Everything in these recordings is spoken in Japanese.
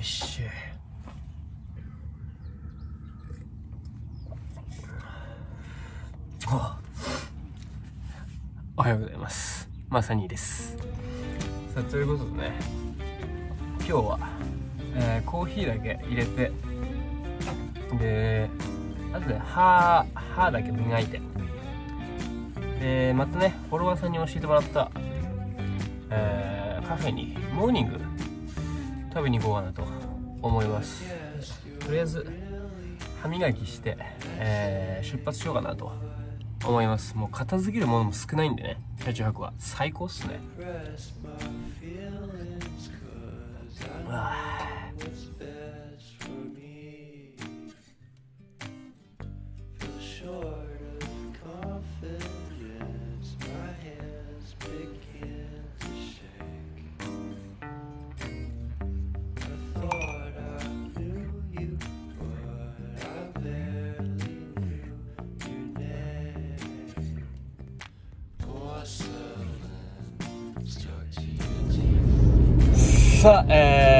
し。おはようございます。まさにです。さあ、ということでね、今日は、コーヒーだけ入れて、であとで歯だけ磨いて、でまたねフォロワーさんに教えてもらった、カフェにモーニング食べに行こうかなと思います。とりあえず歯磨きして、出発しようかなと思います。もう片付けるものも少ないんでね、車中泊は最高っすね。さあ、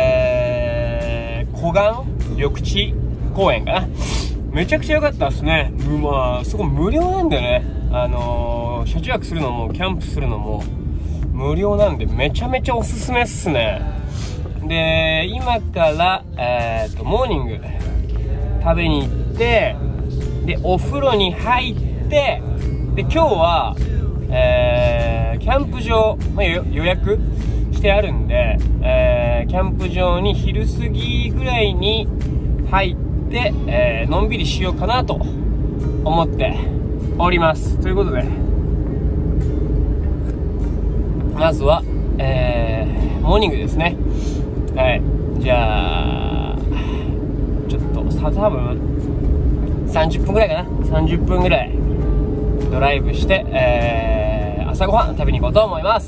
湖岸緑地公園かな。めちゃくちゃ良かったですね。まあそこ無料なんでね、車中泊するのもキャンプするのも無料なんでめちゃめちゃおすすめっすね。で今から、モーニング食べに行って、でお風呂に入って、で今日は、キャンプ場、予約してあるんで、キャンプ場に昼過ぎぐらいに入って、のんびりしようかなと思っております。ということでまずは、モーニングですね。はい、じゃあちょっと多分30分ぐらいかな。30分ぐらいドライブして、朝ごはん食べに行こうと思います。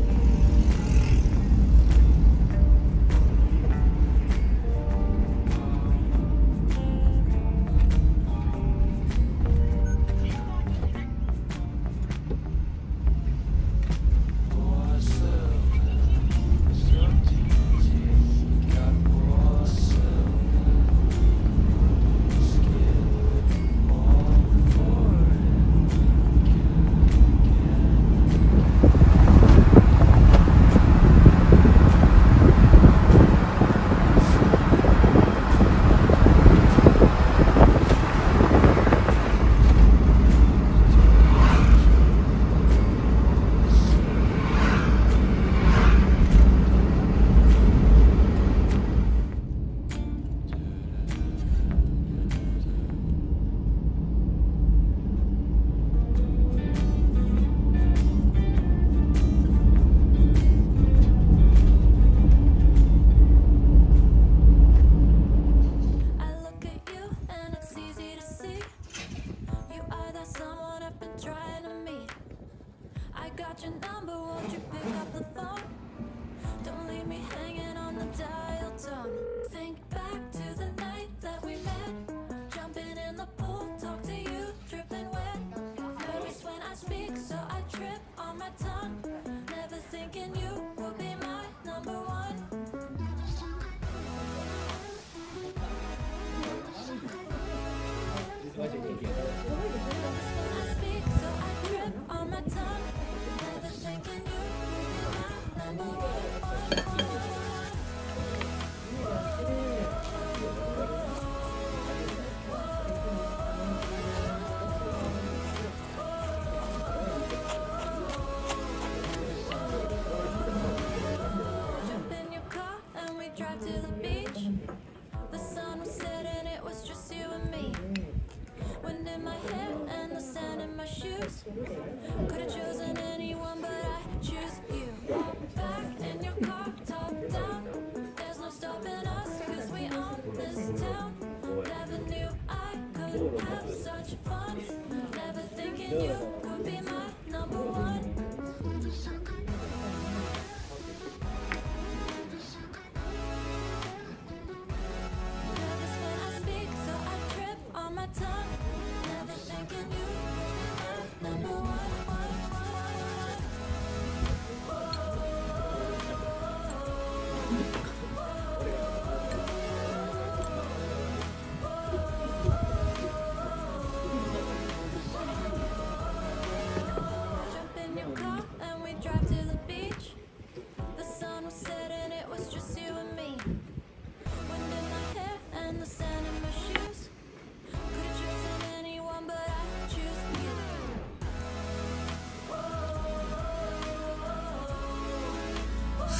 Could've chosen anyone, but I choose you. Back in your car, top down. There's no stopping us, 'cause we own this town. Never knew I could have such fun. Never thinking you would be my number one. Nervous when I speak, so I trip on my tongue. Never thinking you would be my number one.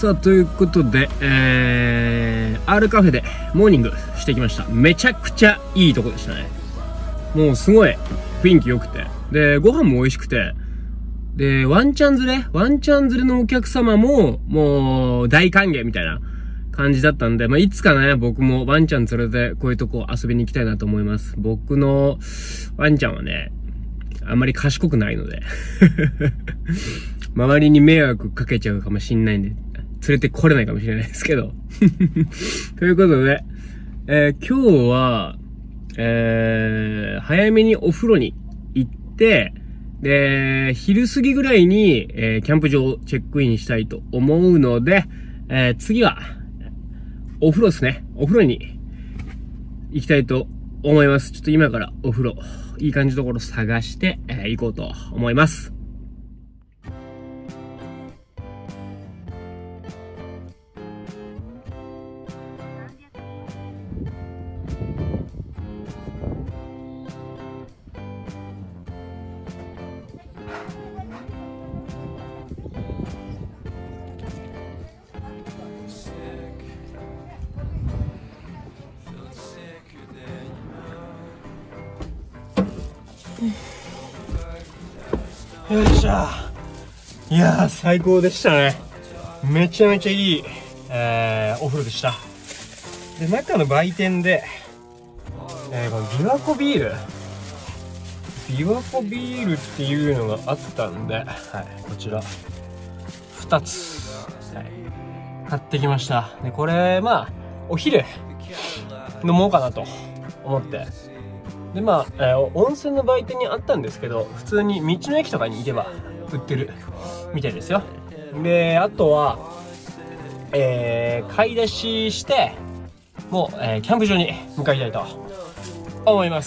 さあということで、R カフェでモーニングしてきました。めちゃくちゃいいとこでしたね。もうすごい雰囲気良くて、でご飯も美味しくて、でワンチャン連れのお客様ももう大歓迎みたいな感じだったんで、まあ、いつかね、僕もワンちゃん連れてこういうとこ遊びに行きたいなと思います。僕のワンちゃんはね、あんまり賢くないので周りに迷惑かけちゃうかもしんないんで、連れてこれないかもしれないですけどということで、今日は、早めにお風呂に行って、で、昼過ぎぐらいに、キャンプ場をチェックインしたいと思うので、次は、お風呂ですね。お風呂に行きたいと思います。ちょっと今からお風呂、いい感じのところ探して、行こうと思います。よいしょ。いやー最高でしたね。めちゃめちゃいい、お風呂でした。で中の売店で、この琵琶湖ビールっていうのがあったんで、はい、こちら2つ、はい、買ってきました。でこれまあお昼飲もうかなと思って、でまあ、温泉の売店にあったんですけど、普通に道の駅とかに行けば売ってるみたいですよ。であとは、買い出ししてもう、キャンプ場に向かいたいと思います。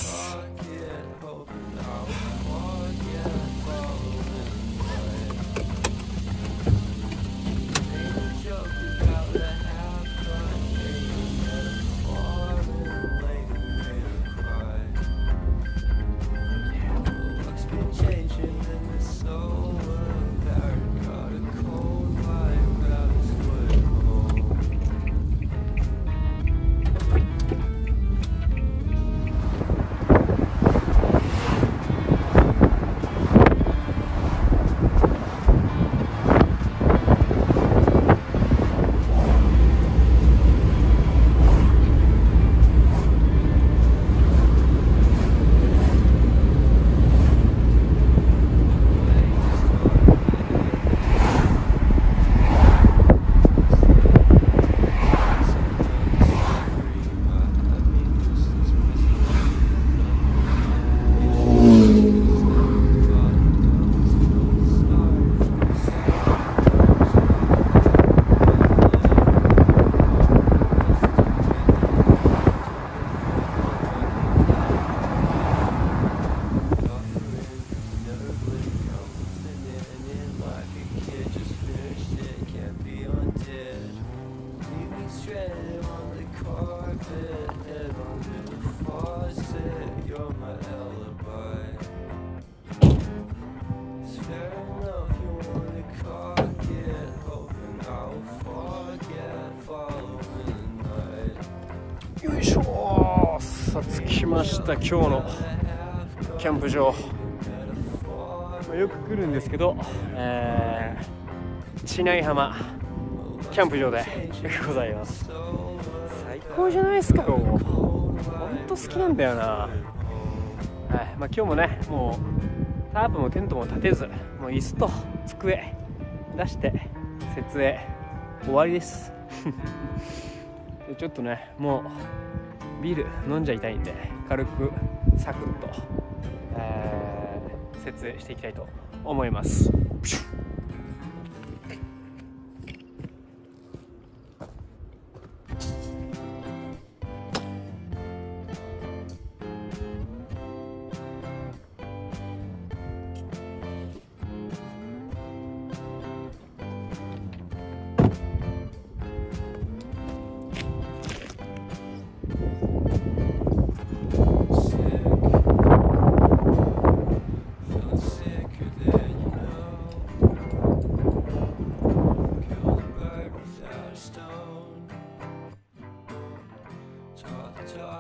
よいしょ。さあ着きました。今日のキャンプ場、よく来るんですけど、知内浜キャンプ場でございます。最高じゃないですか。ほんと好きなんだよな。はい、まあ、今日もね、もうタープもテントも立てず、もう椅子と机出して設営終わりですでちょっとね、もうビール飲んじゃいたいんで、軽くサクッと、設営していきたいと思います。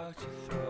about you throw